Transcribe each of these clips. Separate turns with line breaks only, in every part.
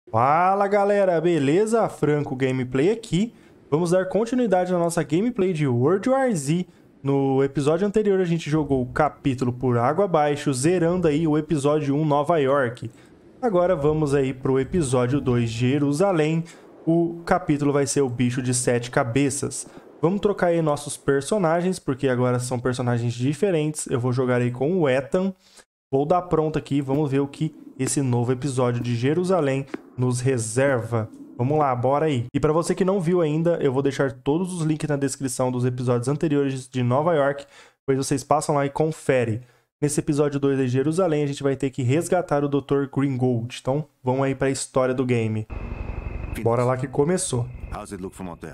Fala galera, beleza? Franco Gameplay aqui. Vamos dar continuidade na nossa gameplay de World War Z. No episódio anterior a gente jogou o capítulo por água abaixo, zerando aí o episódio 1 Nova York. Agora vamos aí pro episódio 2 Jerusalém. O capítulo vai ser o bicho de 7 cabeças. Vamos trocar aí nossos personagens, porque agora são personagens diferentes. Eu vou jogar aí com o Ethan. Vou dar pronto aqui, vamos ver o que esse novo episódio de Jerusalém nos reserva. Vamos lá, bora aí. E para você que não viu ainda, eu vou deixar todos os links na descrição dos episódios anteriores de Nova York, pois vocês passam lá e conferem. Nesse episódio 2 de Jerusalém, a gente vai ter que resgatar o Dr. Gringold. Então, vamos aí para a história do game. Bora lá que começou.
How's it look from out there?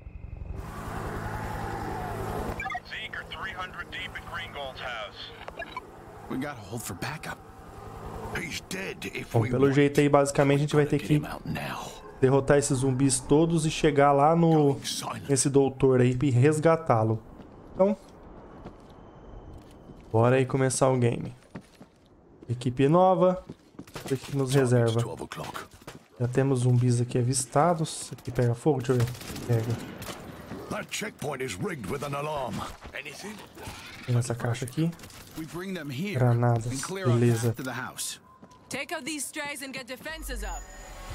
Zeke are 300 deep at Gringold's house.
We gotta hold for backup.
He's dead if
Bom,
we
pelo
want.
jeito aí, basicamente, a gente vai ter
Get
que
him out now.
derrotar esses zumbis todos e chegar lá no nesse doutor aí e resgatá-lo. Então, bora aí começar o game. Equipe nova, o que nos reserva?
12 o'clock.
Já temos zumbis aqui avistados. Aqui pega fogo, deixa eu ver. Pega.
That checkpoint is rigged with an alarm.
Anything?
Tem essa caixa aqui.
We bring them here
Granadas,
and clear our
beleza.
path to the house.
Take out these strays and get defenses up.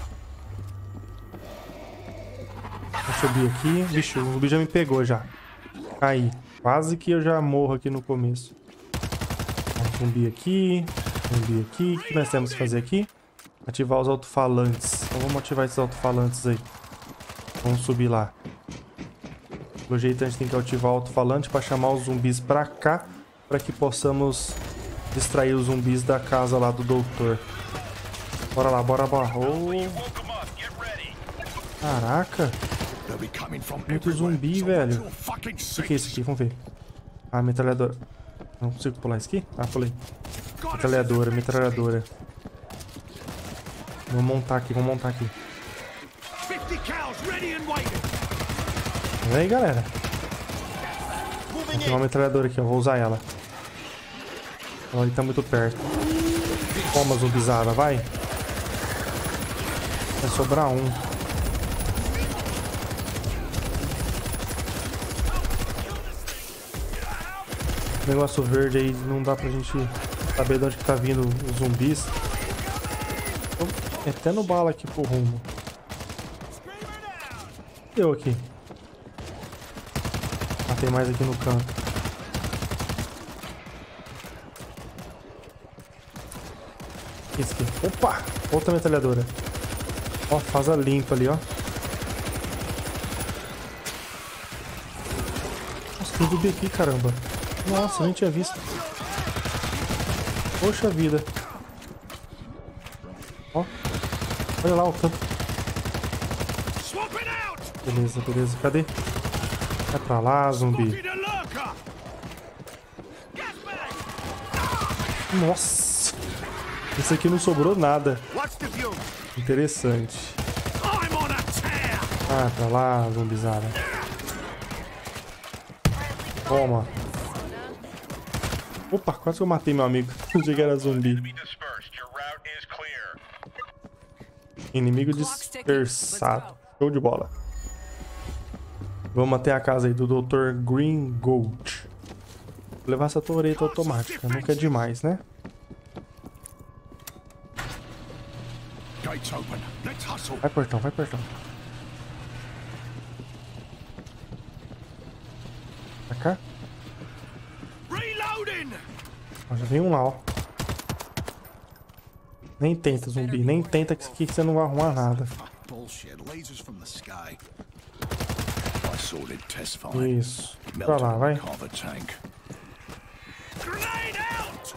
Vou subir aqui. Vixe, o zumbi já me pegou já. Aí. Quase que eu já morro aqui no começo. Ó, zumbi aqui. Zumbi aqui. O que nós temos que fazer aqui? Ativar os alto-falantes. Então vamos ativar esses alto-falantes aí. Vamos subir lá. Pelo jeito a gente tem que ativar o alto-falante para chamar os zumbis pra cá. Para que possamos distrair os zumbis da casa lá do doutor. Bora lá, bora, bora. Oh,
Woke 'em up. Get ready.
caraca.
They'll be coming from
Muito
everywhere,
zumbi,
so
velho.
watch your fucking
O que é isso
six.
aqui? Vamos ver. Ah, metralhadora. Não consigo pular isso aqui? Ah, pulei. Metralhadora, metralhadora. Vamos montar aqui, vamos montar aqui.
50 cows ready and waiting.
Vem aí, galera. Tem uma metralhadora aqui, ó. Vou usar ela. Ó, ele tá muito perto. Toma, zumbizada, vai. Vai sobrar um. O negócio verde aí não dá pra gente saber de onde que tá vindo os zumbis. Tô metendo bala aqui pro rumo. Eu aqui. Ah, tem mais aqui no canto. Esse aqui. Opa! Outra metralhadora. Ó, faz a limpa ali, ó. Nossa, tem zumbi aqui, caramba. Nossa, nem tinha visto. Poxa vida. Ó. Olha lá o canto.
Swap it out.
Beleza, beleza. Cadê? Vai pra lá, zumbi.
Get a lurker.
Nossa. Esse aqui não sobrou nada.
What's the view?
Interessante.
I'm on a tear.
Ah, pra lá, zumbizada. Toma. Opa, quase que eu matei meu amigo. Achei que era zumbi.
Be dispersed. Your route is clear.
Inimigo dispersado. Show de bola. Vamos até a casa aí do Dr. Gringold. Vou levar essa torreta automática. Nunca é demais, né?
Gates open. Let's hustle.
Vai, portão, vai, portão. Pra cá.
Reloading.
Ó, já vem um lá, ó. Nem tenta, zumbi. Nem tenta que aqui você não vai arrumar nada.
Bullshit. Lasers from the sky.
I saw it test fine.
Isso. Pra lá, vai.
Carver tank. Grenade out.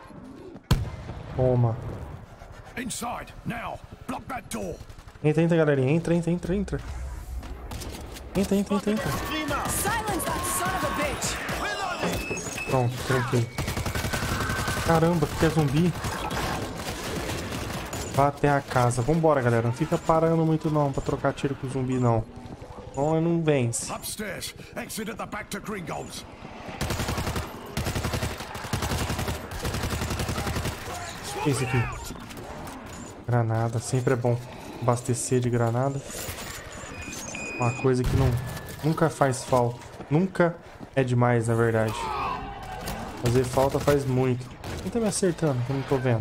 Toma.
Inside now. Block that door.
Entra, entra, galerinha. Entra, entra, entra, entra. Entra, entra, entra, entra.
Silence that son of a bitch!
Pronto, tranquei. Caramba, que é zumbi. Vá até a casa. Vambora, galera. Não fica parando muito não pra trocar tiro com o zumbi, não. Não, não vence.
Upstairs. Exit at the back to Gringold's.
O que é isso aqui? Granada, sempre é bom. Abastecer de granada. Uma coisa que nunca faz falta. Nunca é demais, na verdade. Fazer falta faz muito. Quem tá me acertando? Que eu não tô vendo.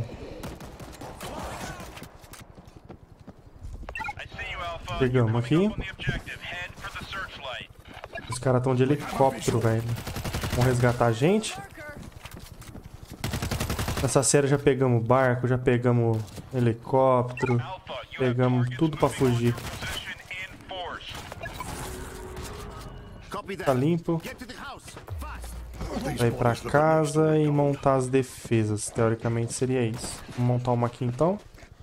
Pegamos aqui. Os caras estão de helicóptero, velho. Vão resgatar a gente. Nessa série já pegamos barco, já pegamos helicóptero. Pegamos tudo pra fugir. Tá limpo. Vai pra casa e montar as defesas. Teoricamente seria isso. Vamos montar uma aqui então.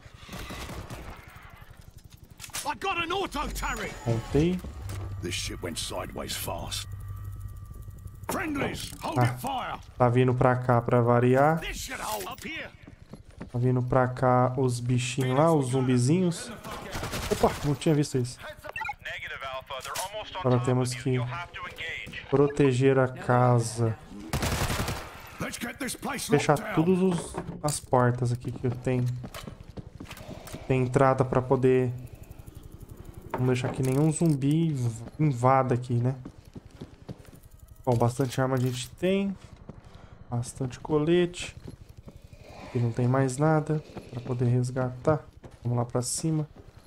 Montei.
This shit went sideways fast. Friendlies, hold your fire.
Tá vindo pra cá pra variar.
This should hold up here.
Tá vindo pra cá os bichinhos lá, os zumbizinhos. Opa, não tinha visto isso. Agora temos que proteger a casa.
Let's get this place
Fechar
locked down.
todas as portas aqui que eu tenho. Tem entrada pra poder... Não deixar que nenhum zumbi invada aqui, né? Bom, bastante arma a gente tem. Bastante colete. Aqui não tem mais nada pra poder resgatar. Vamos lá pra cima.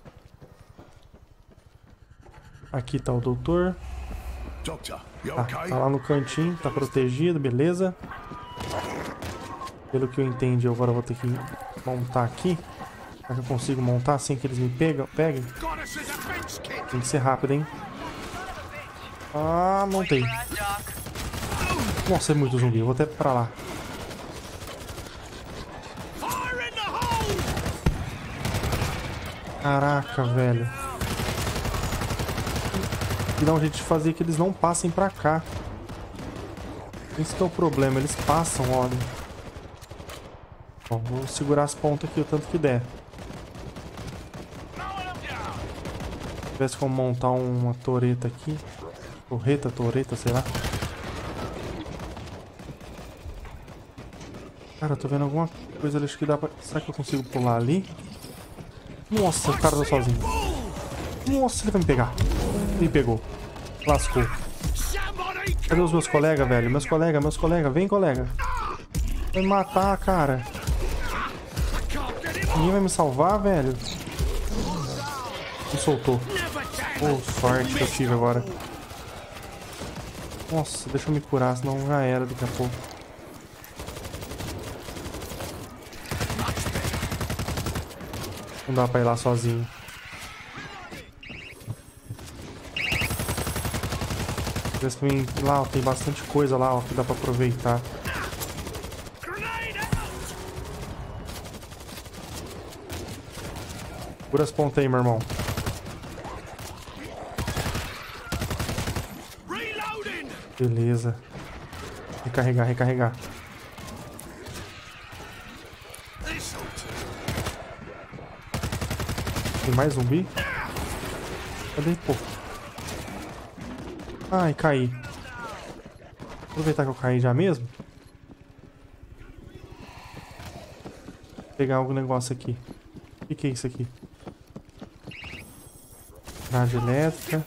Aqui tá o doutor.
Doctor, you
Tá,
okay?
tá lá no cantinho, tá protegido, beleza. Pelo que eu entendi, eu agora vou ter que montar aqui. Será que eu consigo montar sem que eles me peguem?
Got us a defense kit.
Tem que ser rápido, hein? Ah, montei. Nossa, é muito zumbi. Eu vou até pra lá.
Fire in the hole.
Caraca, velho. E dá um jeito de fazer que eles não passem pra cá. Esse que é o problema. Eles passam, olha. Bom, vou segurar as pontas aqui o tanto que der. Se tivesse como montar uma torreta aqui. Torreta, sei lá. Cara, eu tô vendo alguma coisa ali, acho que dá pra... Será que eu consigo pular ali? Nossa, o cara tá sozinho. Nossa, ele vai me pegar. Me pegou. Lascou. Cadê os meus colegas, velho? Meus colegas. Vem, colega. Vai me matar, cara. Ninguém vai me salvar, velho. Me soltou. Oh, sorte que eu tive agora. Nossa, deixa eu me curar, senão já era daqui a pouco. Não dá pra ir lá sozinho. Parece que lá ó, tem bastante coisa lá ó, que dá pra aproveitar. Segura as pontas aí, meu irmão. Beleza. Recarregar. Tem mais zumbi? Cadê, pô? Ai, caí. Aproveitar que eu caí já mesmo. Vou pegar algum negócio aqui. O que é isso aqui? Grade elétrica.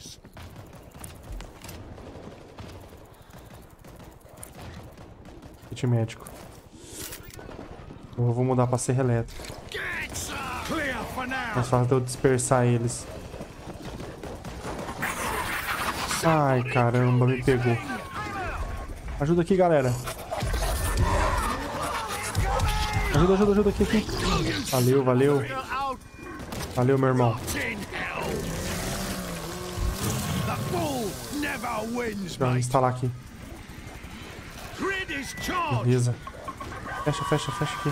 Kit médico. Eu vou mudar pra serra elétrica. Mais fácil de eu dispersar eles. Ai, caramba, me pegou. Ajuda aqui, galera. Ajuda aqui. Valeu. Valeu, meu irmão. Deixa eu instalar aqui. Beleza. Fecha aqui.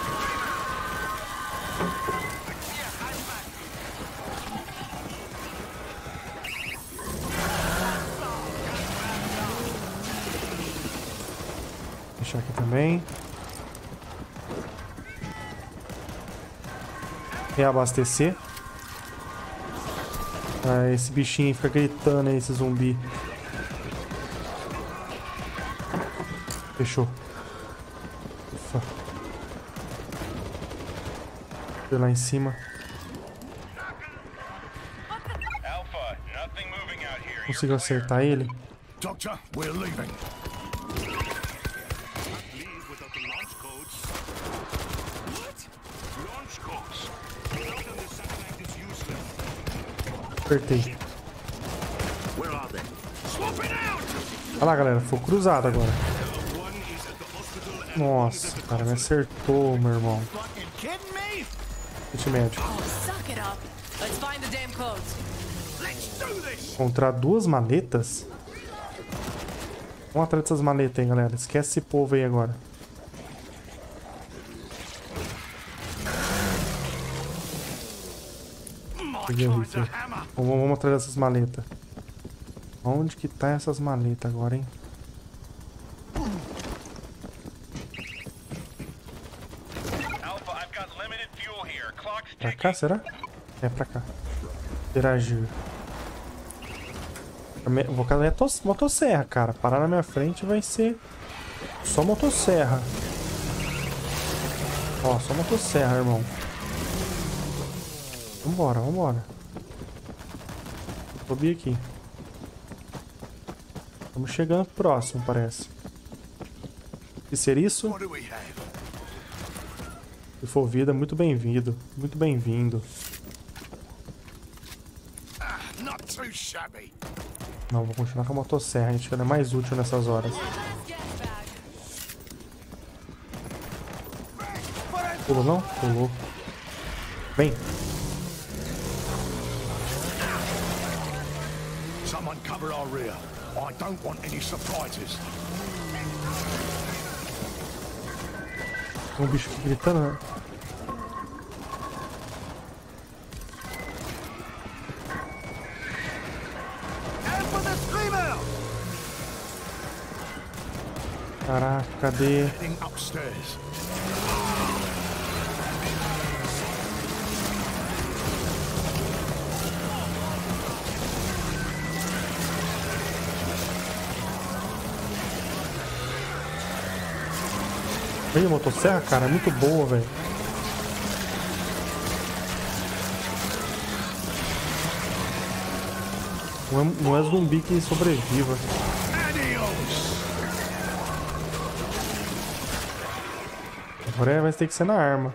Fechar aqui também. Reabastecer. Ah, esse bichinho fica gritando aí, esse zumbi. Fechou. Ufa. Foi lá em cima. Consigo acertar ele?
Doctor, we're leaving.
Leave without the launch codes. What? Launch codes. Without them, the satellite is useless.
Apertei.
Where are they? Swap it out!
Olha lá, galera. Foi cruzado agora.
One is at the hospital and
Nossa, cara. Me acertou, meu irmão.
Fucking kidding me?
Kit médico.
Oh, suck it up. Let's find the damn codes.
let's do this!
Encontrar 2 maletas? Vamos atrás dessas maletas aí, galera. Esquece esse povo aí agora. Peguei o rifle. Vamos atrás dessas maletas. Onde que tá essas maletas agora, hein?
Alpha, I've got limited fuel here. Clock's
Pra
ticking.
cá, será? É, pra cá. Interagir. Vou cair motosserra, cara. Parar na minha frente vai ser só motosserra. Ó, só motosserra, irmão. Vambora, vambora. Subi aqui. Estamos chegando próximo, parece. Que ser isso?
What do we have?
Se for vida, muito bem-vindo. Muito bem-vindo.
Not too shabby.
Não, vou continuar com a motosserra. A gente ela é mais útil nessas horas. Pulou não? Pulou. Vem.
Someone cover our rear. I don't want any surprises.
Tem um bicho aqui gritando, né? Caraca, cadê?
Heading upstairs.
Veio a motosserra, cara, é muito boa, velho. Não é zumbi que sobreviva.
Adios.
Agora vai ter que ser na arma.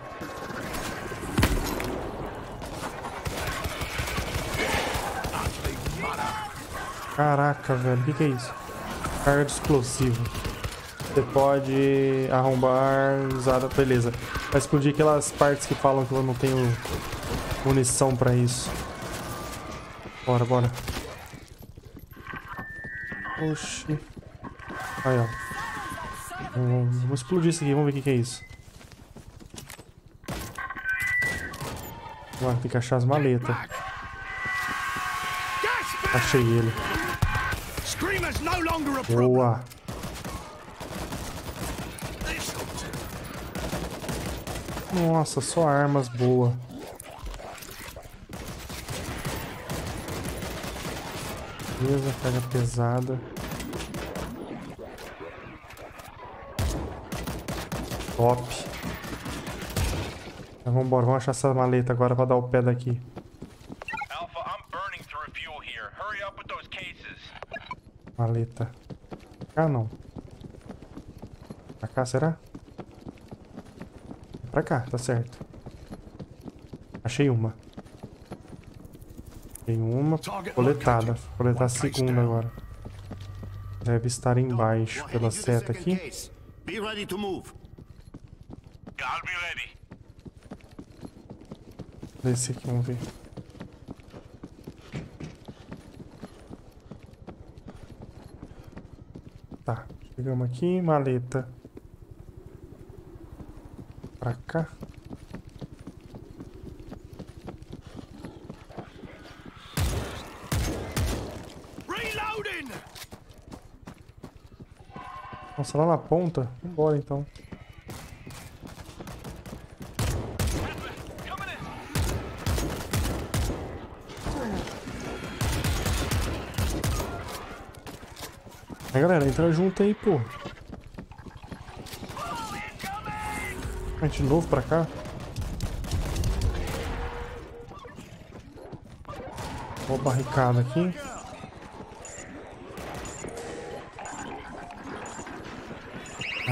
Caraca, velho, o que é isso? Carga de explosivo. Você pode arrombar usada, beleza. Vai explodir aquelas partes que falam que eu não tenho munição pra isso. Bora, bora. Oxi. Aí, ó. Vamos explodir isso aqui, vamos ver o que é isso. Agora tem que achar as maletas. Achei ele.
Screamer's no longer a
Boa. Nossa, só armas boas. Beleza, carga pesada. Top. Então, vambora, vamos achar essa maleta agora pra dar o pé daqui.
Alpha, I'm burning through fuel here. Hurry up with those cases.
Maleta. Pra cá não. Pra cá, será? Pra cá, tá certo. Achei uma. Achei uma coletada. Vou coletar a segunda agora. Deve estar embaixo pela seta aqui.
Be ready to move. I'll be ready.
Esse aqui, vamos ver. Tá, chegamos aqui, maleta. Pra cá.
Reloading.
Nossa, lá na ponta. Vambora então. Aí, galera, entra junto aí, pô. Vai de novo pra cá. Ó a barricada aqui.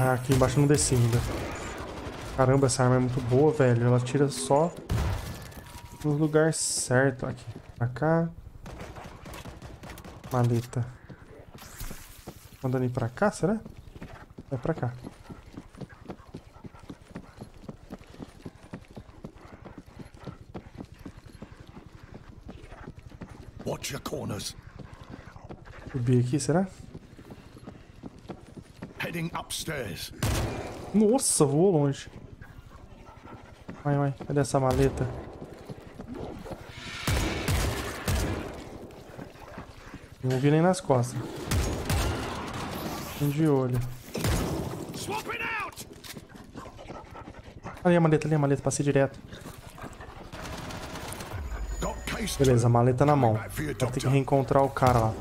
Ah, aqui embaixo não desci ainda. Caramba, essa arma é muito boa, velho. Ela tira só no lugar certo. Aqui, pra cá. Maleta. Mandando ir pra cá, será? É pra cá.
Watch your corners.
Subir aqui, será?
Heading upstairs.
Nossa, voou longe. Vai, vai. Cadê essa maleta? Não vi nem nas costas. Tem de olho.
Swapping out.
Ali a maleta, passei direto.
Got case.
Beleza, maleta na mão. Vou ter que reencontrar o cara lá.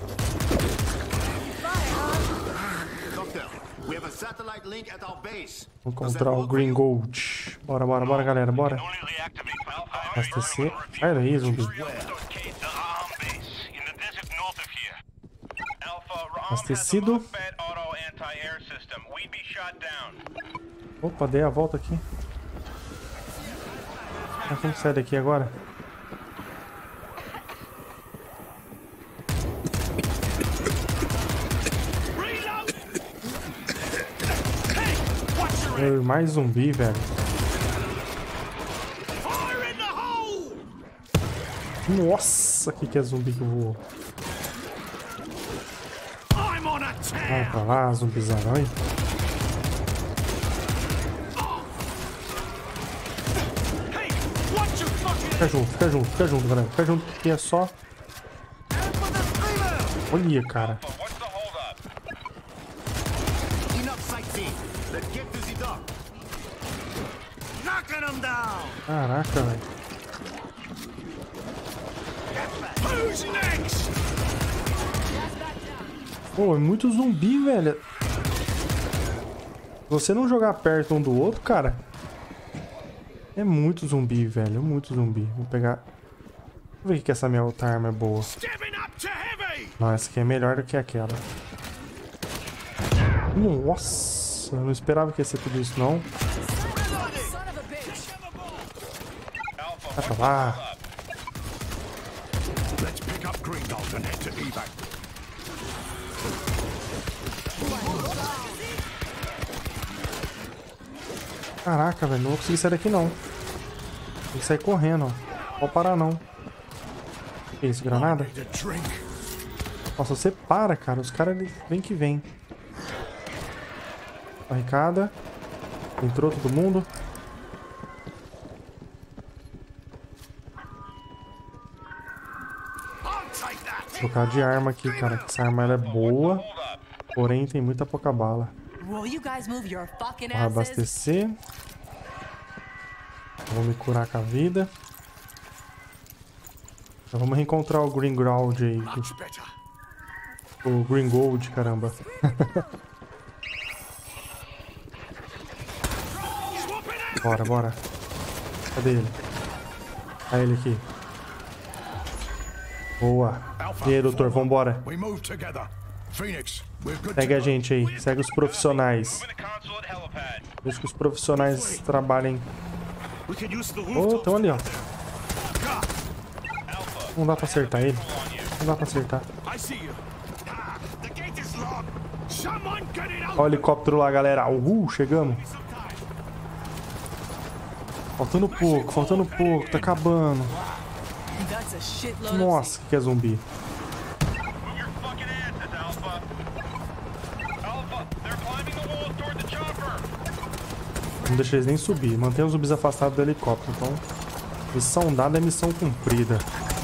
Doctor, we have a satellite link at our base.
Vou encontrar o Green Gold. Bora, bora, bora, galera, bora.
Only reactivate Alpha.
Abastecer. Sai daí, zumbi. Abastecido. Opa, dei a volta aqui. Ah, como sai daqui agora? Mais zumbi, velho. Nossa, que é zumbi que voou. Vai pra lá, zumbizarão, hein? Fica junto, galera. Fica junto, que é só... Olha, cara. Caraca, velho. Pô, é muito zumbi, velho. Se você não jogar perto um do outro, cara... É muito zumbi, velho. Muito zumbi. Vou pegar... Vamos ver que essa minha outra arma é boa. Não, essa aqui é melhor do que aquela. Nossa, eu não esperava que ia ser tudo isso, não. Vai pra lá.
Let's pick up Green Gold and head to evac.
Caraca, velho, não vou conseguir sair daqui não. Tem que sair correndo, ó. Não pode parar não. Que isso, granada? Nossa, você para, cara. Os caras vem que vem. Barricada. Entrou todo mundo. Vou trocar de arma aqui, cara. Essa arma ela é boa, porém tem muita pouca bala. Vou abastecer. Vou me curar com a vida. Então vamos reencontrar o Green Gold aí. O Green Gold, caramba. Bora, bora. Cadê ele? Ah, ele aqui. Boa. E aí, doutor, vambora. Segue a gente aí. Segue os profissionais. Deixa que os profissionais trabalhem. Oh, estão ali, ó. Não dá pra acertar ele. Não dá pra acertar. Olha o helicóptero lá, galera. Chegamos. Faltando pouco. Tá acabando. Nossa, que é zumbi. Não deixa eles nem subir. Mantém os zumbis afastados do helicóptero. Então, missão dada é missão cumprida.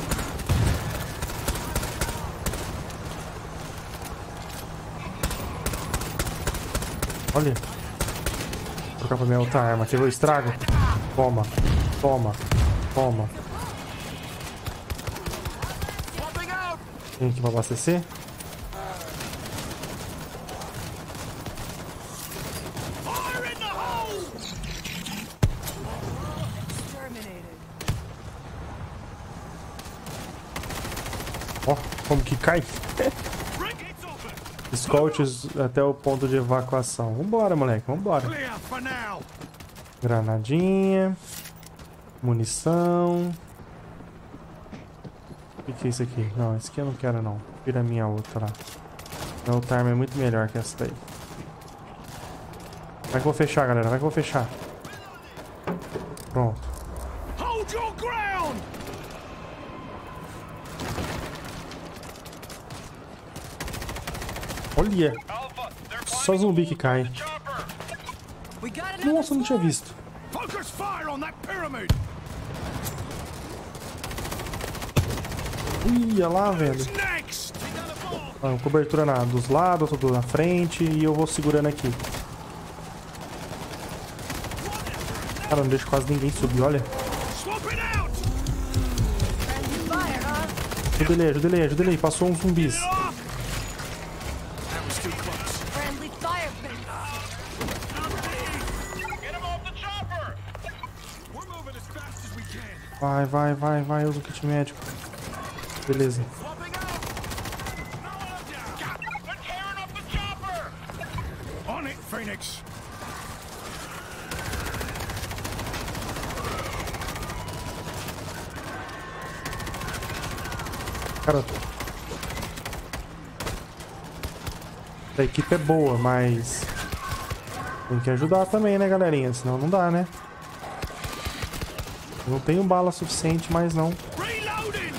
Olha. Vou trocar pra minha outra arma. Quer ver o estrago? Toma. Toma. Toma. Tem aqui pra abastecer. Ó, como que cai. Escoltes até o ponto de evacuação. Vambora, moleque, vambora.
Clear for now.
Granadinha. Munição. O que é isso aqui? Não, esse aqui eu não quero não. Vira a minha outra lá. A outra arma é muito melhor que essa daí. Vai que eu vou fechar, galera. Vai que eu vou fechar. Pronto.
Hold your ground.
Olha. Só zumbi que cai.
We got another
Nossa, eu não tinha
squad.
visto.
Focus fire on that pyramid.
Ia lá, velho.
Next.
Ah, cobertura dos lados, tudo na frente. E eu vou segurando aqui. Cara, não deixo quase ninguém subir, olha.
Swap it out.
Friendly fire, huh?
Ajuda ele aí, ajuda ele aí, ajuda ele aí. Passou uns zumbis.
Friendly fire.
Get him off the chopper!
We're moving as fast as we can.
Vai, vai, vai, vai. Usa o kit médico. Beleza.
Swapping out.
They're tearing up the chopper!
On it, Phoenix.
Cara, a equipe é boa, mas tem que ajudar também, né, galerinha? Senão não dá, né? Eu não tenho bala suficiente mais não.
Reloading.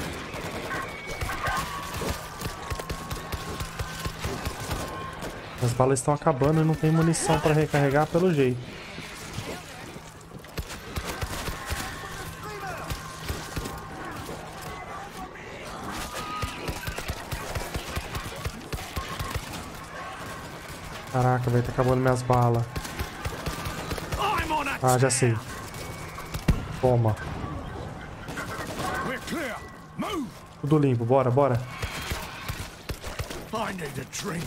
As balas estão acabando e não tem munição para recarregar pelo jeito. Caraca, vai tá acabando minhas balas.
I'm on it.
Ah, já sei. Toma.
We're clear. Move.
Tudo limpo, bora, bora.
I need a drink.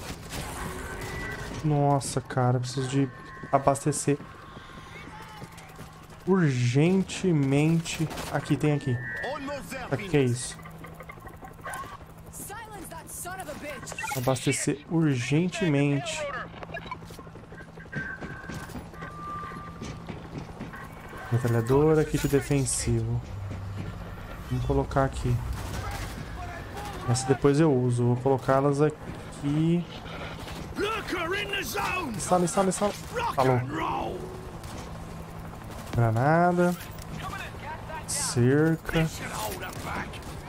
Nossa, cara, preciso de abastecer urgentemente. Aqui, tem aqui.
Almost there,
O que é isso?
Silence that son of a bitch.
Abastecer urgentemente. Metralhadora, kit defensivo. Vamos colocar aqui. Essa depois eu uso. Vou colocá-las aqui.
Lurker in the zone.
Instala, instala, instala.
Rock
Falou.
and roll.
Granada. Cerca.
Should hold them back.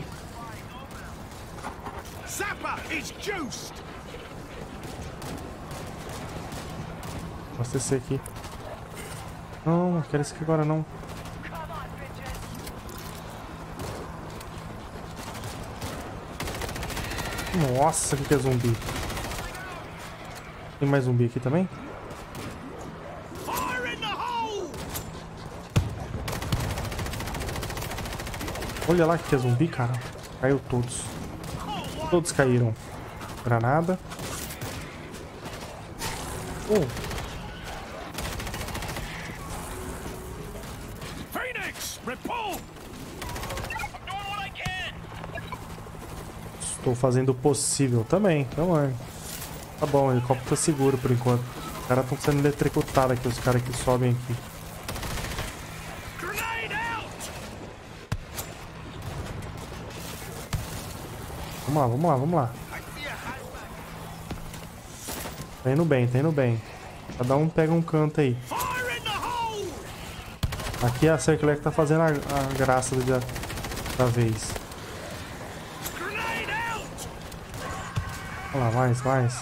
Zappa is juiced.
Abastecer aqui. Não, não quero esse aqui agora não. Nossa, o que é zumbi? Tem mais zumbi aqui também?
Fire in the hole.
Olha lá que é zumbi, cara. Caiu todos. Todos caíram. Granada. Oh,
Phoenix, report.
I'm doing what I can!
estou fazendo o possível também. Então é. Tá bom, o helicóptero tá seguro por enquanto. Os caras estão sendo eletrocutados aqui, os caras que sobem aqui.
Grenade out.
Vamos lá, vamos lá, vamos lá. Tá indo bem, tá indo bem. Cada um pega um canto aí.
Fire in the hole.
Aqui a Cerclec tá fazendo a graça da vez.
Grenade out.
Vamos lá, mais, mais.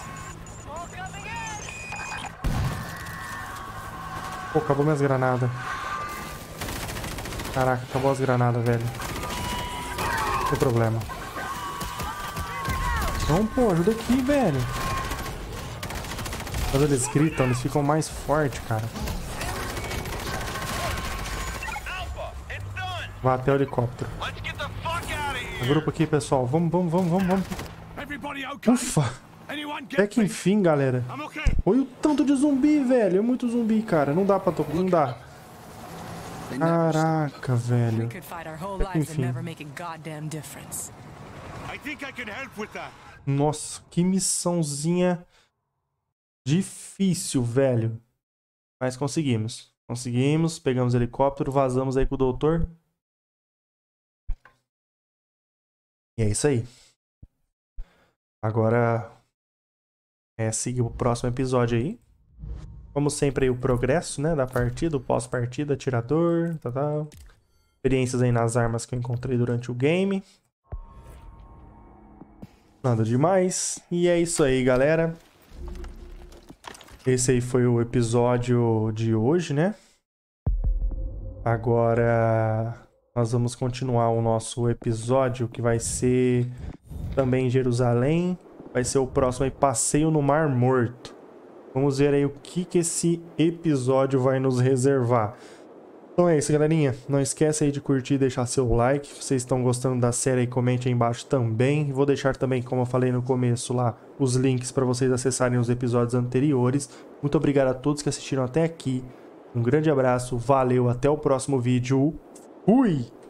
Pô, acabou minhas granadas. Caraca, acabou as granadas, velho. Não tem problema. Não, pô, ajuda aqui, velho. Quando eles gritam, eles ficam mais fortes, cara.
Alpha, it's done!
Vai até o helicóptero.
Let's get the fuck out of here!
Grupo aqui, pessoal. Vamos, vamos, vamos, vamos, vamos.
Everybody okay?
Ufa!
Anyone
Até
get
que
me?
enfim, galera.
I'm okay.
Olha o tanto de zumbi, velho. É muito zumbi, cara. Não dá pra tocar. Não dá.
They never
Caraca, velho.
We could fight our whole
Até que
lives and
enfim.
never make a goddamn difference.
I think I can help with that.
Nossa, que missãozinha difícil, velho. Mas conseguimos. Conseguimos, pegamos o helicóptero, vazamos aí com o doutor. E é isso aí. Agora seguir o próximo episódio aí. Como sempre aí o progresso, né, da partida, o pós-partida, atirador, tal. Experiências aí nas armas que eu encontrei durante o game. Nada demais. E é isso aí, galera. Esse aí foi o episódio de hoje, né? Agora nós vamos continuar o nosso episódio, que vai ser também em Jerusalém. Vai ser o próximo aí, Passeio no Mar Morto. Vamos ver aí o que esse episódio vai nos reservar. Então é isso, galerinha. Não esquece aí de curtir e deixar seu like. Se vocês estão gostando da série aí, comente aí embaixo também. Vou deixar também, como eu falei no começo lá, os links para vocês acessarem os episódios anteriores. Muito obrigado a todos que assistiram até aqui. Um grande abraço, valeu, até o próximo vídeo. Fui!